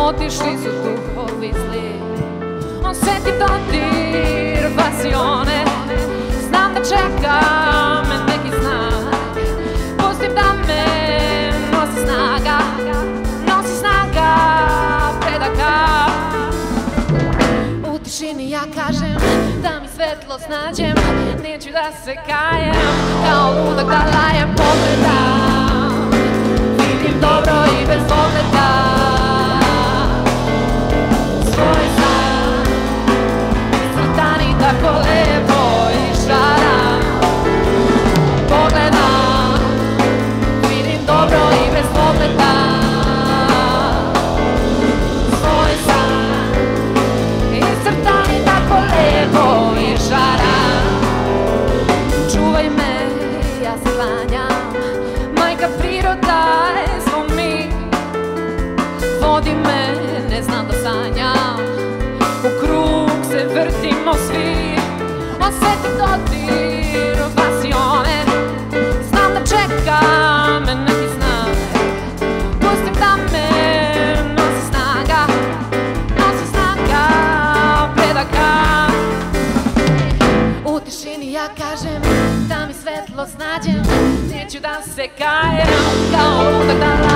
Otišli su duhovi zli. Osjetim dodir pasione. Znam da čeka me neki znak. Pustim da me nosi snaga. Nosi snaga predaka. U tišini ja kažem da mi svetlost nađem. Neću da se kajem, kao ludak da lajem. Pogledam, vidim dobro i bez pogleda svoj san. Crtani tako lepo i šaran. Pogledam, vidim dobro i bez pogleda svoj san. Crtani tako lepo i šaran. Čuvaj me, ja se klanjam. Majka priroda smo mi. Vodi me, ne znam da sanjam. U krug se vrtimo svi. Osjetim dodir pasione. Znam da čeka me neki znak. Pustim da me nosi snaga. Nosi snaga predaka. U tišini ja kažem da mi svetlost nađem. Neću da se kajem, kao ludak da lajem.